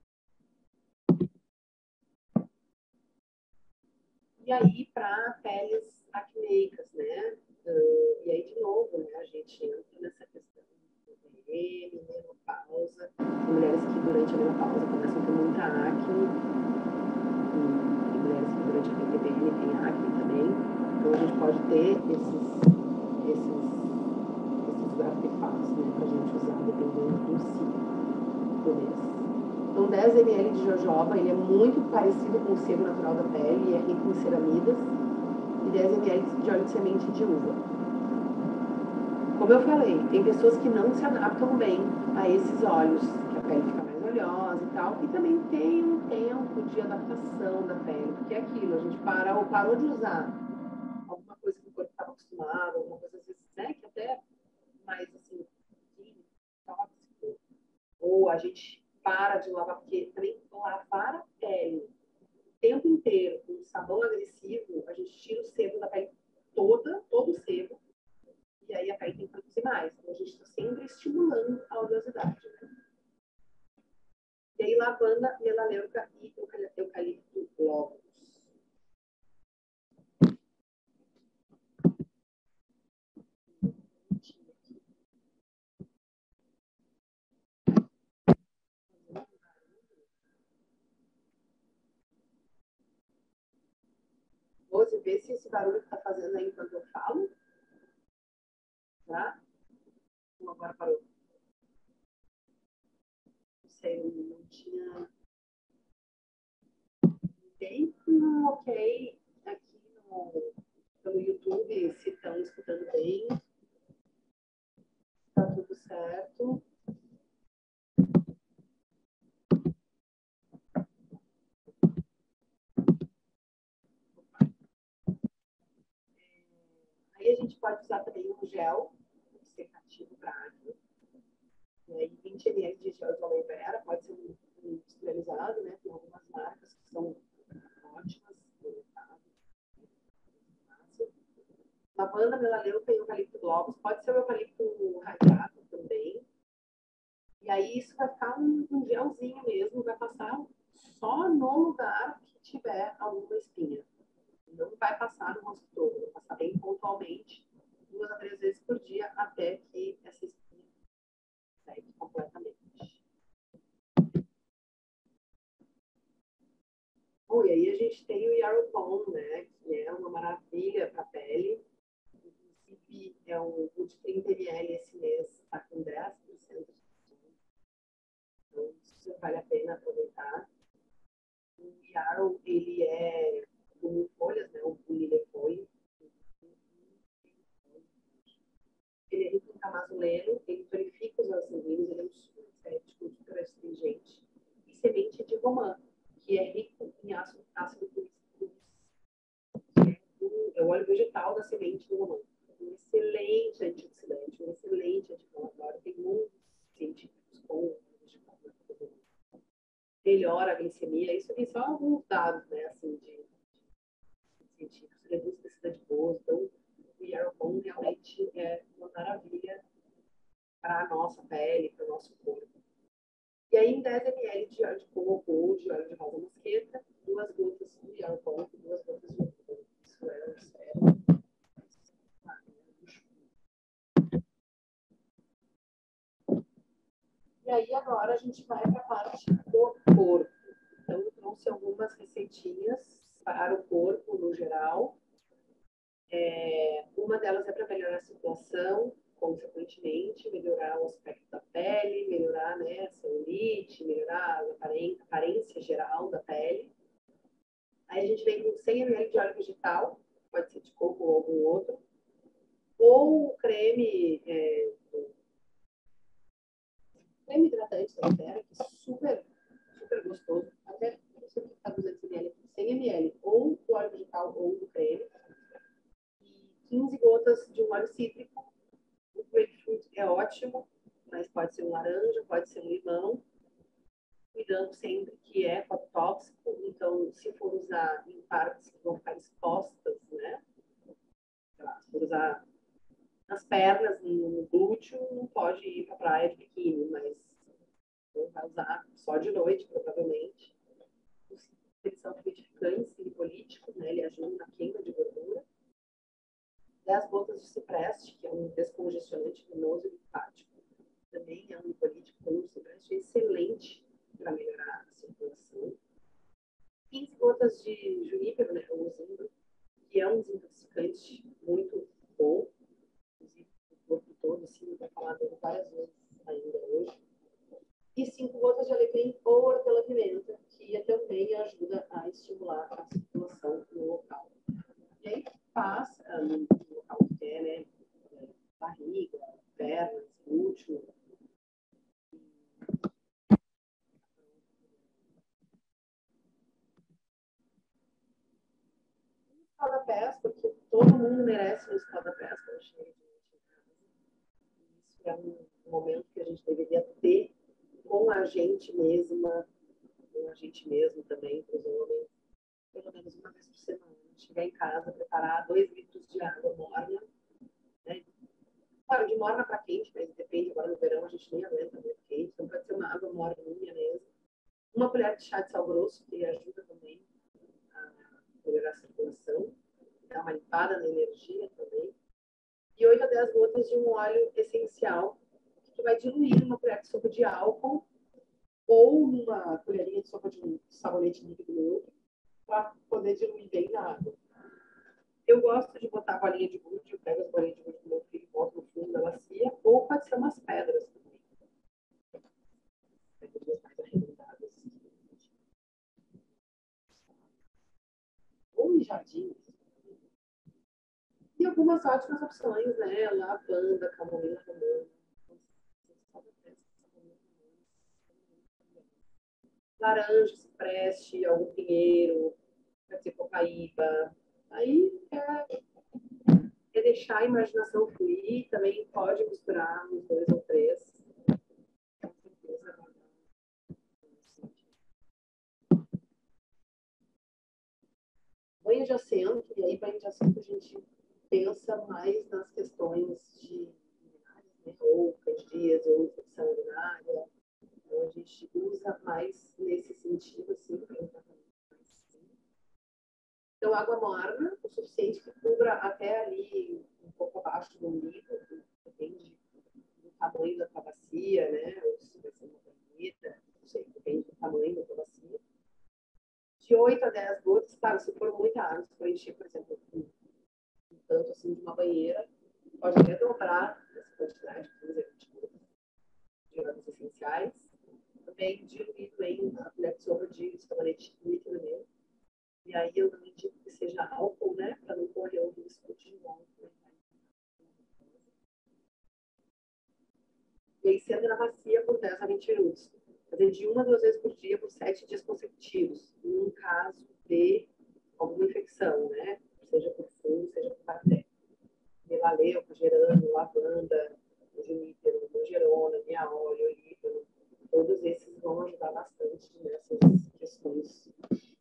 E aí, para peles acneicas, né? E aí, de novo, né, a gente entra nessa questão de menopausa. Tem mulheres que durante a menopausa começam a ter muita acne, e mulheres que durante a PTBN têm acne também. Então, a gente pode ter esses artefatos, né, para a gente usar dependendo do ciclo do mês. Então, 10 ml de jojoba, ele é muito parecido com o sebo natural da pele, é rico em ceramidas, e 10 ml de óleo de semente de uva. Como eu falei, tem pessoas que não se adaptam bem a esses óleos, que a pele fica mais oleosa e tal. E também tem um tempo de adaptação da pele, porque é aquilo, a gente parou de usar alguma coisa que o corpo estava acostumado, alguma coisa às vezes, né, que até mais assim, tóxico, ou a gente para de lavar, porque também lavar a pele o tempo inteiro com sabão agressivo, a gente tira o sebo da pele toda, todo o sebo, e aí a pele tem que produzir mais. Então a gente está sempre estimulando a oleosidade, né? E aí, lavanda, melaleuca e eucalipto globulus. Você vê se esse barulho que está fazendo aí enquanto eu falo. Tá? Então, agora parou. Não sei, não tinha. Tem um ok aqui pelo YouTube, se estão escutando bem. Tá tudo certo. Aí a gente pode usar também um gel secativo para acne. E aí 20 ml de gel de aloe vera, pode ser um industrializado, né? Tem algumas marcas que são ótimas no mercado. Lavanda, melaleuca e eucalipto globos. Pode ser o eucalipto radiado também. E aí isso vai ficar um gelzinho mesmo, vai passar só no lugar que tiver alguma espinha. Não vai passar no rosto todo, vai passar bem pontualmente, 2 a 3 vezes por dia, até que essa espinha seque completamente. Bom, e aí a gente tem o Yarrow Bone, né, que é uma maravilha para a pele. Inclusive, é o de 30 ml esse mês, está com 10% de desconto. Então, isso vale a pena aproveitar. O Yarrow, ele é com folhas, né, o milefólio. Ele é rico em camazuleno, ele purifica os vasos sanguíneos, ele é um super estético, super astringente. E semente de romã, que é rico em ácido puricílico, é o óleo vegetal da semente do romã. Um excelente antioxidante, um excelente anti-inflamatório. Tem muitos científicos com o vegetal. Melhora a glicemia. Isso tem só alguns dados, né, assim, de científicos. Reduz a necessidade de boas. Então, o Yarrow realmente é uma maravilha para a nossa pele, para o nosso corpo. E aí, em 10 ml de óleo de coco ou de óleo de rosa mosqueta, 2 gotas de Yarrow e 2 gotas de óleo. Isso é o sério. E aí, agora a gente vai para a parte do corpo. Então, eu trouxe algumas receitinhas para o corpo no geral. Uma delas é para melhorar a circulação, consequentemente, melhorar o aspecto da pele, melhorar, né, a celulite, melhorar a aparência geral da pele. Aí a gente vem com 100 ml de óleo vegetal, pode ser de coco ou algum outro, ou creme, creme hidratante da Terra, que é super, super gostoso, até você está 200 ml, 100 ml, ou do óleo vegetal ou do creme, e 15 gotas de um óleo cítrico. O grapefruit é ótimo, mas pode ser um laranja, pode ser um limão, cuidando sempre que é fototóxico, então se for usar em partes que vão ficar expostas, né? Se for usar nas pernas, no glúteo, não pode ir para a praia de biquíni, mas vai usar só de noite, provavelmente. Eles são fluidificantes e lipolíticos, né? Ele ajuda na queima de gordura. 10 gotas de cipreste, que é um descongestionante venoso e linfático. Também é um lipolítico, como o cipreste é excelente para melhorar a circulação. 15 gotas de junípero, né? O zimbro, que é um desintoxicante muito bom. Inclusive, o corpo todo, assim, vai falar dele várias vezes ainda hoje. E 5 gotas de alecrim ou hortelã-pimenta, que também ajuda a estimular a circulação no local. E aí passa no local que é, né? Barriga, pernas, glúteo. todo mundo merece um spa da festa quando chega de noite em casa. Isso é um momento que a gente deveria ter com a gente mesma, com a gente mesmo também, para os homens, pelo menos uma vez por semana. Chegar em casa, preparar 2 litros de água morna, né? Claro, de morna para quente, mas depende, agora no verão a gente nem aguenta muito quente, então pode ser uma água morninha mesmo. Uma colher de chá de sal grosso, que ajuda também a melhorar a circulação, dar uma limpada na energia também. E 8 a 10 gotas de um óleo essencial, que vai diluir uma colher de sopa de álcool ou uma colherinha de sopa de um sabonete líquido neutro, para poder diluir bem na água. Eu gosto de botar a bolinha de gude, eu pego as bolinhas de gude do meu filho e boto no fundo da bacia, ou pode ser umas pedras também. Pedras mais arredondadas. Ou em jardins. E algumas ótimas opções, né? Lavanda, camomila romana. Laranja, cipreste, algum pinheiro, pode ser copaíba. Aí é deixar a imaginação fluir, também pode misturar uns 2 ou 3. Com certeza. Banho de assento, e aí banho de assento a gente pensa mais nas questões de urinárias, né? Ou candidíase, ou infecção urinária. Então a gente usa mais nesse sentido, assim, para um tratamento mais simples. Então, água morna, o suficiente que cubra até ali um pouco abaixo do umbigo, depende do tamanho da tua bacia, né? Ou se vai ser uma banheira, não sei, depende do tamanho da tua bacia. De 8 a 10 gotas, claro, se for muita água, se for encher, por exemplo, um tanto assim de uma banheira, pode até dobrar essa quantidade, 15 a 20 gotas de óleos essenciais. Também diluído em uma colher de sopa de sabonete líquido neutro. E aí eu não indico que seja álcool, né? Para não correr o risco de álcool. E aí senta na bacia por 10 a 20 minutos. Fazer de 1 a 2 vezes por dia por 7 dias consecutivos. Num caso de alguma infecção, né? Seja por fungo, seja por bactéria. Melaleuca, gerânio, lavanda, junípero, mongerona, miaóleo, olíbano. Todos esses vão ajudar bastante nessas questões.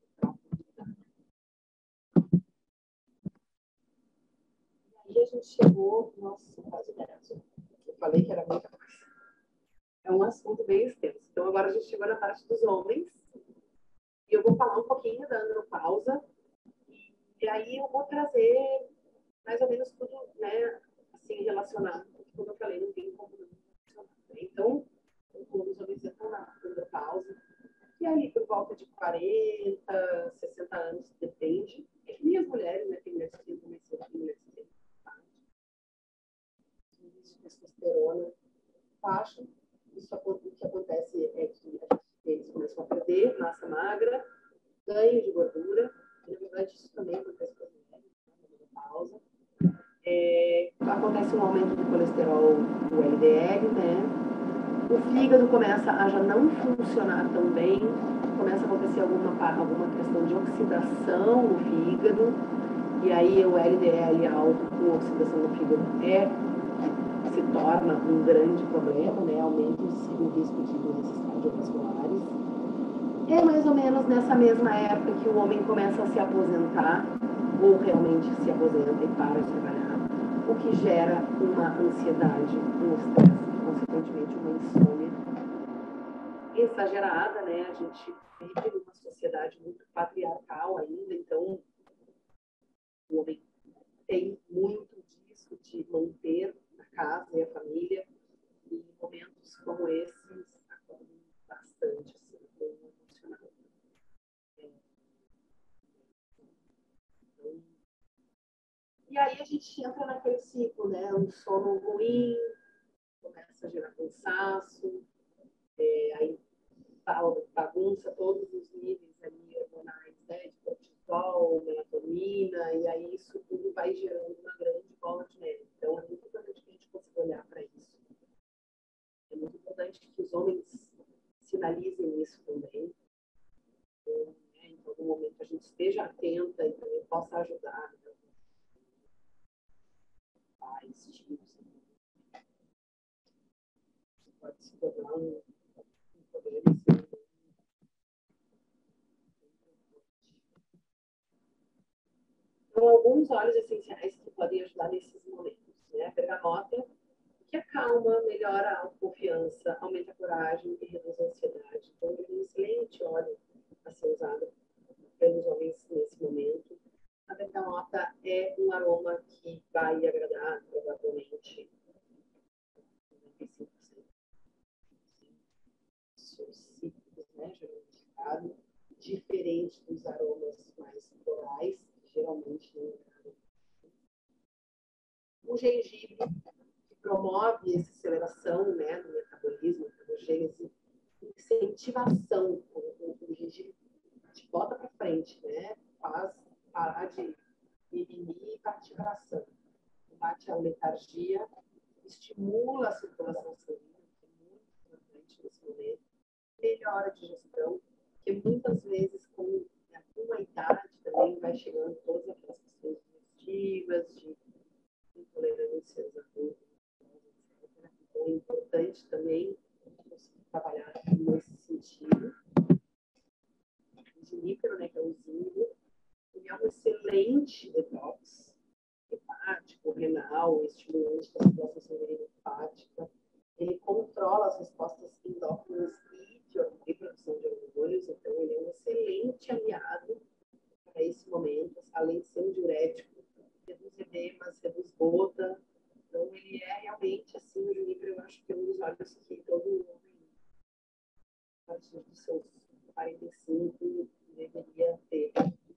E a gente chegou, nossa, quase 10. Eu falei que era muita coisa. É um assunto bem extenso. Então, agora a gente chegou na parte dos homens. E eu vou falar um pouquinho da andropausa. E aí eu vou trazer mais ou menos tudo, né, assim, relacionado. Como eu falei, não tem como não relacionar. Então, os homens entram na andropausa. E aí, por volta de 40, 60 anos, depende. E as mulheres, né, tem mulheres que têm mais cedo, tem mulheres que têm tarde. Testosterona baixa. Isso, o que acontece é que eles começam a perder massa magra, ganho de gordura. E, na verdade, isso também acontece com as mulheres, na pausa. Acontece um aumento do colesterol, do LDL, né? O fígado começa a já não funcionar tão bem, começa a acontecer alguma questão de oxidação no fígado, e aí o LDL alto com oxidação no fígado se torna um grande problema, né? Aumenta o risco de doenças cardiovasculares. É mais ou menos nessa mesma época que o homem começa a se aposentar, ou realmente se aposenta e para de trabalhar, o que gera uma ansiedade, um estresse e, consequentemente, uma insônia exagerada, né? A gente vive numa sociedade muito patriarcal ainda, então o homem tem muito disso de manter a casa e a família, e em momentos como esses acordam bastante assim, emocional. E aí a gente entra naquele ciclo, né? Um sono ruim, começa a gerar cansaço, aí bagunça todos os níveis ali hormonais, né? De cortisol, melatonina, e aí isso tudo vai gerando uma grande bola de neve. Então é muito importante que a gente consiga olhar para isso. É muito importante que os homens sinalizem isso também. Em algum momento a gente esteja atenta e também possa ajudar. Né? digestivos. Pode se tornar um problema. Então, alguns óleos essenciais que podem ajudar nesses momentos, né? A bergamota, que acalma, melhora a autoconfiança, aumenta a coragem e reduz a ansiedade. Então, é um excelente óleo a ser usado pelos homens nesse momento. A bergamota é um aroma que vai agradar, provavelmente, 95% dos cítricos, né? Geralmente, diferente dos aromas mais florais, que geralmente não é. O gengibre, que promove essa aceleração, né, do metabolismo, gênese, incentivação, o gengibre te bota para frente, né, faz parar de mimimi e partir para ação. Combate a letargia, estimula a circulação sanguínea, que é muito importante nesse momento, melhora a digestão, que muitas vezes com alguma idade também vai chegando todas aquelas questões digestivas, de intolerâncias a glúten, etc. Então é importante também conseguir trabalhar nesse sentido. O junípero, né, que é o zinco, ele é um excelente detox hepático, renal, estimulante da circulação sanguínea hepática. Ele controla as respostas endócrinas e produção de hormônios, então ele é um excelente aliado para esse momento, além de ser um diurético, reduz edemas, reduz gota. Então ele é realmente assim, o junípero, eu acho que é um dos óleos que todo homem, a partir dos seus 45, deveria ter.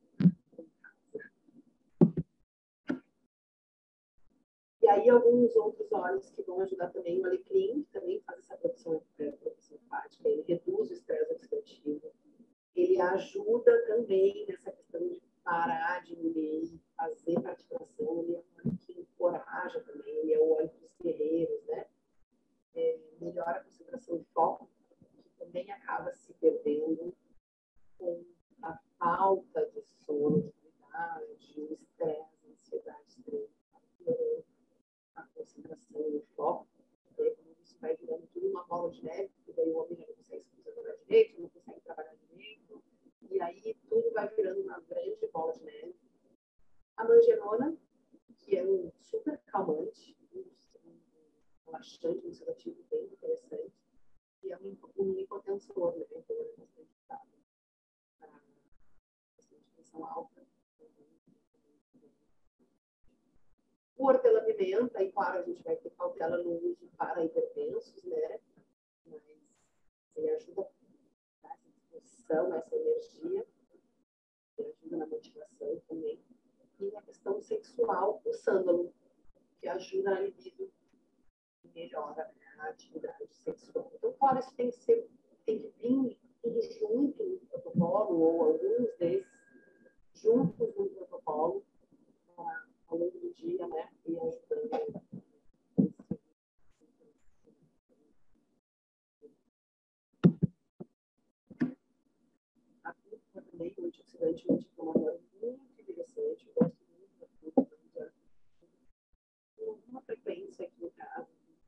E aí, alguns outros óleos que vão ajudar também, o alecrim, que também faz essa produção hepática, ele reduz o estresse oxidativo, ele ajuda também nessa questão de parar de fazer praticação, ele é um óleo que encoraja também, ele é o óleo dos guerreiros, né? Melhora a concentração e foco, que também acaba se perdendo com a falta de sono, de qualidade, o estresse, a ansiedade extrema, a concentração e o foco, né? Como isso vai virando tudo uma bola de neve, porque daí o homem já não consegue se concentrar direito, não consegue trabalhar direito, e aí tudo vai virando uma grande bola de neve. A manjerona, que é um super calmante, um relaxante, um sedativo bem interessante, e é um hipotensor, né? Então é bastante usado para questão de pressão alta. O hortelã-pimenta, e claro, a gente vai ter cautela no uso para hipertensos, né? Mas ele ajuda a dar essa disposição, essa energia, ele ajuda na motivação também. E na questão sexual, o sândalo, que ajuda na libido e melhora a atividade sexual. Então, claro, isso tem que vir tudo junto no protocolo, ou alguns desses juntos no protocolo, ao longo do dia, né? E ajudando. A fruta também, o antioxidante e o anti-inflamatório, muito interessante. Eu gosto muito da fruta, com alguma frequência aqui no caso.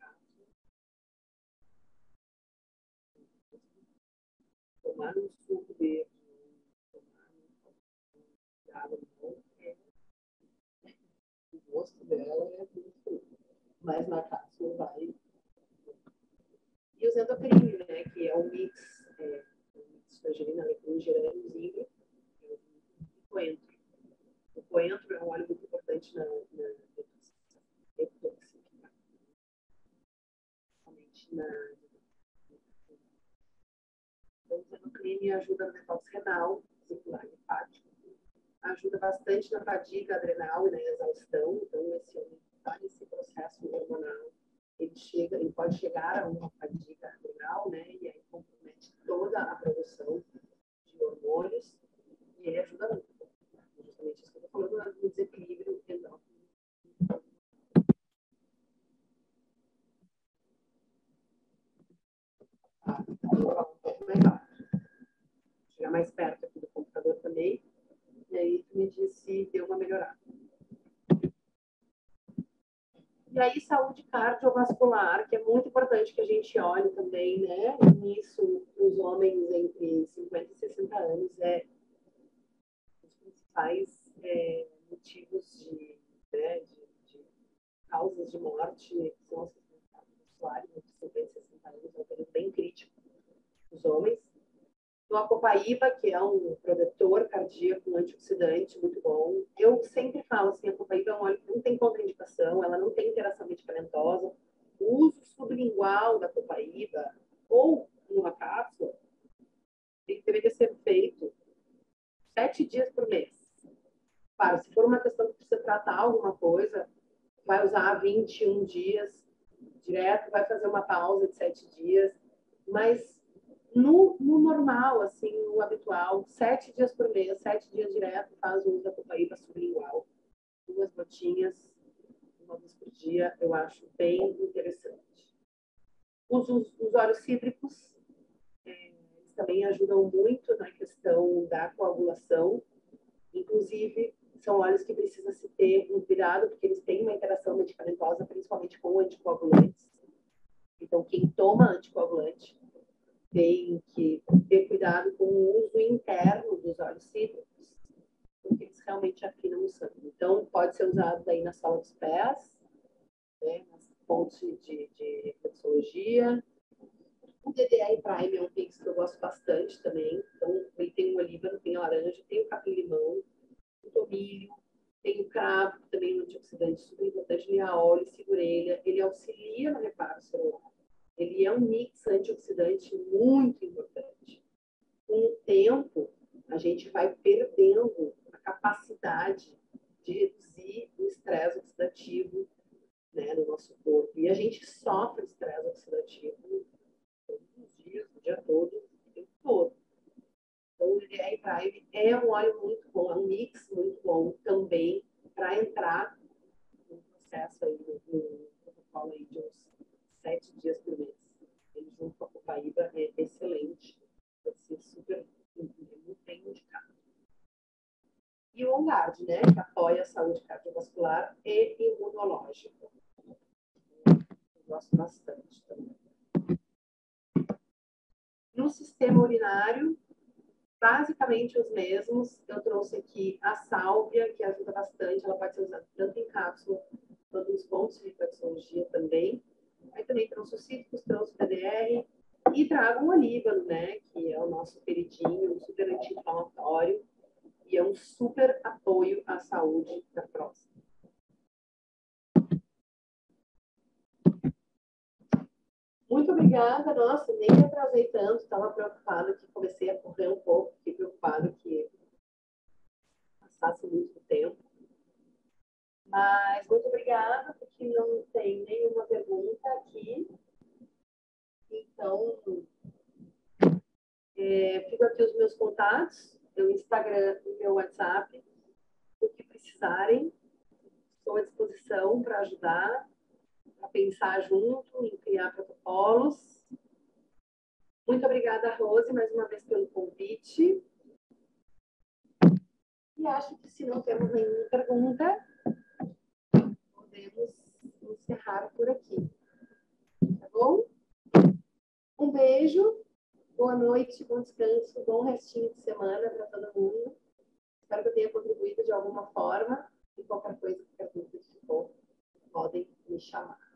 Tomar um suco verde, tomar um água não, o gosto dela é muito, mas na cápsula vai. E os endocrinos, né, que é o mix de tangerina, alecrim, gerânio, zinco, e coentro. O coentro é um óleo muito importante na detoxificação, somente na. Então, o endocrino ajuda no detox renal, circular hepático, ajuda bastante na fadiga adrenal e na exaustão. Então, esse homem está nesse processo hormonal, ele pode chegar a uma fadiga adrenal, né? E aí compromete toda a produção de hormônios e ele ajuda muito. Justamente isso que eu estou falando do desequilíbrio endócrino. Vou falar um pouco mais rápido. Chegar mais perto aqui do computador também. E aí tu me diz se deu uma melhorada. E aí, saúde cardiovascular, que é muito importante que a gente olhe também, né? Nisso, os homens entre 50 e 60 anos os principais motivos né, de causas de morte são as questões cardiovasculares, entre 50 e 60 anos, é um período bem crítico dos homens. No Acopaíba, que é um protetor cardíaco, um antioxidante muito bom. Eu sempre falo assim, a Acopaíba é um óleo que não tem contraindicação, ela não tem interação medicamentosa. O uso sublingual da Acopaíba, ou numa cápsula, ele deveria ser feito 7 dias por mês. Claro, se for uma questão que precisa tratar alguma coisa, vai usar 21 dias direto, vai fazer uma pausa de 7 dias, mas no normal, assim, no habitual, 7 dias por mês, 7 dias direto, faz o uso da Acopaíba sublingual. 2 gotinhas, uma vez por dia, eu acho bem interessante. Os óleos cítricos, eles também ajudam muito na questão da coagulação. Inclusive, são óleos que precisa se ter um cuidado, porque eles têm uma interação medicamentosa, principalmente com anticoagulantes. Então, quem toma anticoagulante tem que ter cuidado com o uso interno dos óleos cítricos, porque eles realmente afinam o sangue. Então, pode ser usado daí na sola dos pés, né, nas pontos de reflexologia. O DDR Prime é um mix que eu gosto bastante também. Então, ele tem o olíbano, tem a laranja, tem o capim-limão, o tomilho, tem o cravo, que também é um antioxidante super importante, linhaol, segurelha. Ele auxilia no reparo celular. Ele é um mix antioxidante muito importante. Com o tempo, a gente vai perdendo a capacidade de reduzir o estresse oxidativo, né, no nosso corpo. E a gente sofre estresse oxidativo todos os dias, o dia todo, o tempo todo. Então, o DDR Prime é um óleo muito bom, é um mix muito bom também para entrar no processo aí, no protocolo aí de uns 7 dias por mês. Ele junto com a Acopaíba é excelente, pode ser super bem indicado. E o OnGuard, né, que apoia a saúde cardiovascular e imunológica. Eu gosto bastante também. No sistema urinário, basicamente os mesmos. Eu trouxe aqui a sálvia, que ajuda bastante. Ela pode ser usada tanto em cápsula quanto nos pontos de reflexologia também. Aí também trouxe os cítricos, trouxe o PDR e trago o olíbano, né? Que é o nosso queridinho, um super anti-inflamatório e é um super apoio à saúde da próstata. Muito obrigada. Nossa, nem me atrasei tanto. Estava preocupada que comecei a correr um pouco. Fiquei preocupada que passasse muito tempo. Mas muito obrigada, porque não tem nenhuma pergunta aqui. Então, fico aqui os meus contatos, meu Instagram e meu WhatsApp. O que precisarem, estou à disposição para ajudar, para pensar junto em criar protocolos. Muito obrigada, Rose, mais uma vez pelo convite. E acho que se não temos nenhuma pergunta, podemos encerrar por aqui. Tá bom? Um beijo, boa noite, bom descanso, bom restinho de semana para todo mundo. Espero que eu tenha contribuído de alguma forma. E qualquer coisa, qualquer dúvida que for, podem me chamar.